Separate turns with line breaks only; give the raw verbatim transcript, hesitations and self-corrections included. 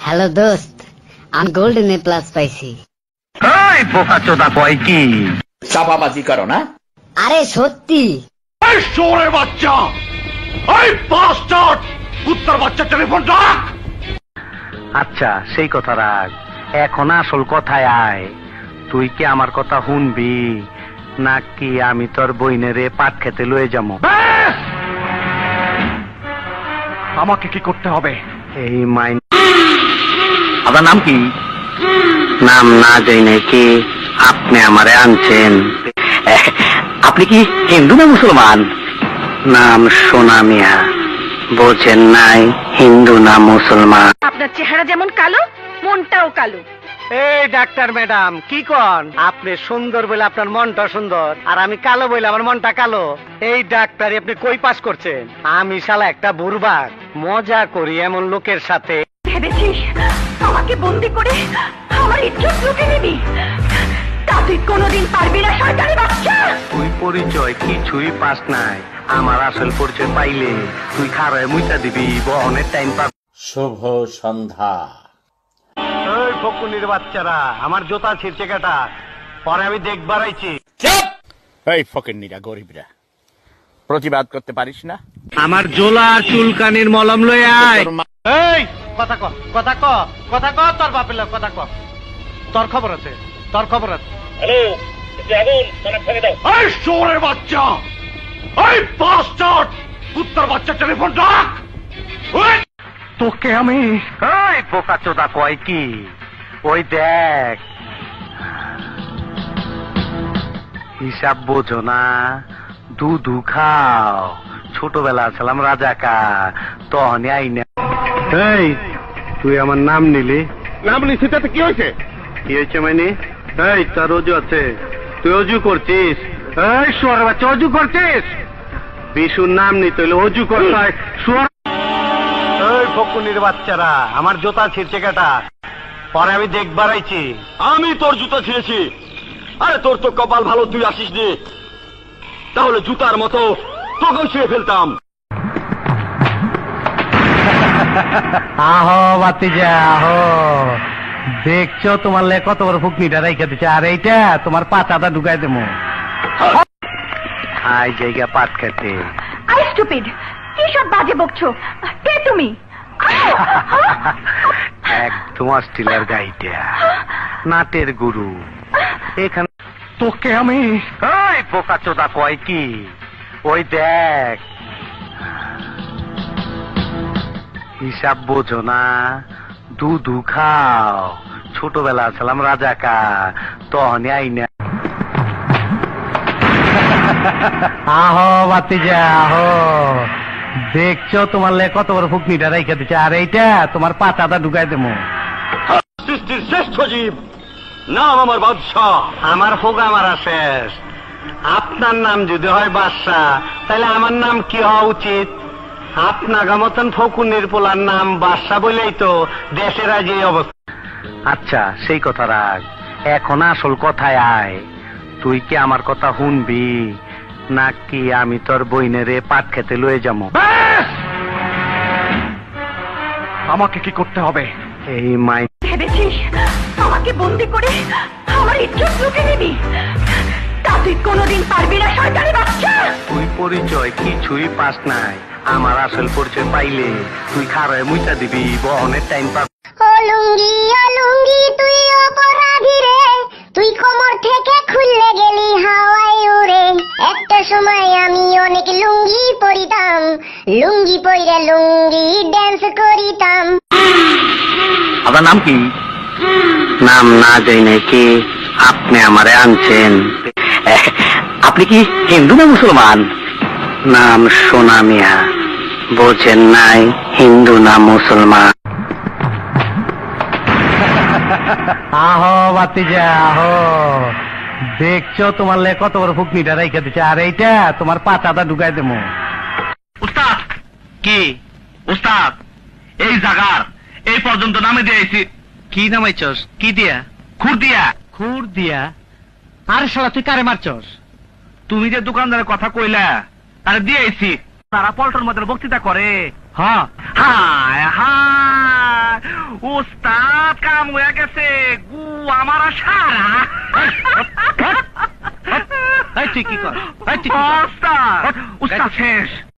Hello দোস্ত, আমি golden A plus পাইছি।
এই বোকাচোদা কয় কি?
চাপাবাজি করো না?
আরে সত্যি।
এই শোরের বাচ্চা, এই বাস্টার্ড, কুত্তার বাচ্চা টেলিফোন রাখ। আচ্ছা সেই কথা রাখ, এখন আসল কথায় আয়। তুই কি আমার কথা শুনবি নাকি আমি তোর বইনেরে পাট খেতে লয়ে যাবো? আমাকে কি করতে হবে? এই মাইন। আপনার নাম কি? নাম না যাই নাকি আপনি আমারে আনছেন? আপনি কি হিন্দু না মুসলমান? নাম সোনা মিয়া, বোঝেন নাই হিন্দু না মুসলমান।
আপনার চেহারা যেমন কালো, মনটাও কালো।
এই ডাক্তার ম্যাডাম কি কন? আপনি সুন্দর বলে আপনার মনটা সুন্দর, আর আমি কালো বলে আমার মনটা কালো। এই ডাক্তার আপনি কই পাস করছেন? আমি শালা একটা বুরবাক, মজা করি এমন লোকের সাথে।
ভেবেছিস আমাকে বন্দি করে আমার ইজ্জত লুটে নিবি? তা তুই কোনোদিন পারবি না শয়তানি বাচ্চা।
তুই পরিচয় কিছুই পাস নাই, আমার আসল পরিচয় পাইলে তুই খারায় মুইতা দিবি, বহনের টাইম পাবি।
শুভ সন্ধ্যা।
ওই ফকুনির বাচ্চারা আমার জোতা ছিঁড়ছে কাটা, পরে আমি দেখবার আইছি।
এই ফকিন্নিরা গরিবরা, প্রতিবাদ করতে পারিস না?
আমার জোলা চুলকানির মলম লয়ে আয়। এই কথা ক, কথা ক, কথা ক, তোর বাপের লোক কথা ক। তোর খবর আছে, তোর খবর আছে।
হ্যালো, আগুন মানে ফেলে দাও। এই শোরের বাচ্চা, এই বাস্টার্ড, কুত্তার বাচ্চা টেলিফোন রাখ। তোকে আমি এই বোকাচোদা কয় কি? ওই দেখ, হিসাব বোঝো না, দুধু খাও। ছোটবেলা ছিলাম রাজাকা, তহনে আইনা।
এই তুই আমার নাম নিলি?
নাম নিছি তাতে কি হয়েছে?
কি হয়েছে মানে? এই তোর অজু আছে, তুই অজু করছিস? এই শুয়ার বাচ্চা অজু করছিস? বিশুর নাম নিতে হইলে অজু করতে হয়। শুয়ার এই ফকুনির বাচ্চারা আমার জোতা ছিঁড়ছে কাটা, পরে আমি দেখবার আইছি।
আমি তোর জুতা ছিঁড়েছি? আরে তোর তো কপাল ভালো, তুই আসিস নি, তাহলে জুতার মতো তখন ছুঁয়ে ফেলতাম।
আহো বাতিজা আহো, দেখছো তোমার লে কত বড় ফুকনিটা রেখে দিচ্ছে, আর এইটা তোমার পাতাটা ঢুকাই দেবো।
আই জায়গা পাট খেতে।
আই স্টুপিড, কি সব বাজে বকছো? কে তুমি?
একদম অস্ট্রেলিয়ার গাইটা, নাটের গুরু। এখানে তোকে আমি এই বোকাচোদা কয় কি? ওই দেখ, হিসাব বোঝো না, দুধু খাও। ছোটবেলা ছিলাম রাজাকা, তহনে আইনা।
আহো বাতিজা আহো, দেখছো তোমার লে কত বড় ফুকনিটা রেখে দিচ্ছে, আর এইটা তোমার পাতাটা ঢুকাই দেবো।
সৃষ্টির শ্রেষ্ঠ জীব, নাম আমার বাদশাহ।
আমার হোগা মারা শেষ। আপনার নাম যদি হয় বাদশাহ, তাহলে আমার নাম কি হওয়া উচিত? আপনার মতন ফকুনির পোলার নাম বাদশাহ বলেই তো দেশের আজ এই অবস্থা।
আচ্ছা সেই কথা রাখ, এখন আসল কথায় আয়। তুই কি আমার কথা শুনবি নাকি আমি তোর বইনেরে পাট খেতে লয়ে যাবো? আমাকে কি করতে হবে? এই মাই।
ভেবেছিস আমাকে বন্দি করে আমার ইজ্জত লুটে নিবি? তা তুই কোনোদিন পারবি না শয়তানি বাচ্চা।
তুই পরিচয় কিছুই পাস নাই, আমার আসল পরিচয় পাইলে তুই খারায় মুইতা দিবি, বহনের টাইম পাবি।
ও লুঙ্গি ও লুঙ্গি তুই অপরাধী রে, তুই কোমর থেকে খুললে গেলি হাওয়ায় উড়ে। একটা সময় আমি অনেক লুঙ্গি পরিতাম, লুঙ্গি পইরা লুঙ্গি ড্যান্স করিতাম।
আপনার নাম কি? নাম না যাই নাকি আপনি আমারে আনছেন? আপনি কি হিন্দু না মুসলমান? নাম সোনা মিয়া, বোঝেন নাই হিন্দু না মুসলমান।
আহো বাতিজা আহো, দেখছো তোমার লে কত বড় ফুকনিটা রেখে দিচ্ছে, আর এইটা তোমার পাতাটা ঢুকাই দেবো।
উস্তাদ কি? উস্তাদ এই জাগার এই পর্যন্ত নামে দিয়েছি।
কি নামাইছস? কি দিয়া?
খুর দিয়া।
খুর দিয়া? আরে শালা তুই কারে মারছস?
তুমি যে দোকানদারের কথা কইলা তারা দিয়েছি, তারা পল্টন মধ্যে বক্তৃতা করে।
হ্যাঁ
হায় হায়, উস্তাদ কাম হয়ে গেছে গু আমার সারা
তুই কি কর
উস্তাদ উস্তাদ শেষ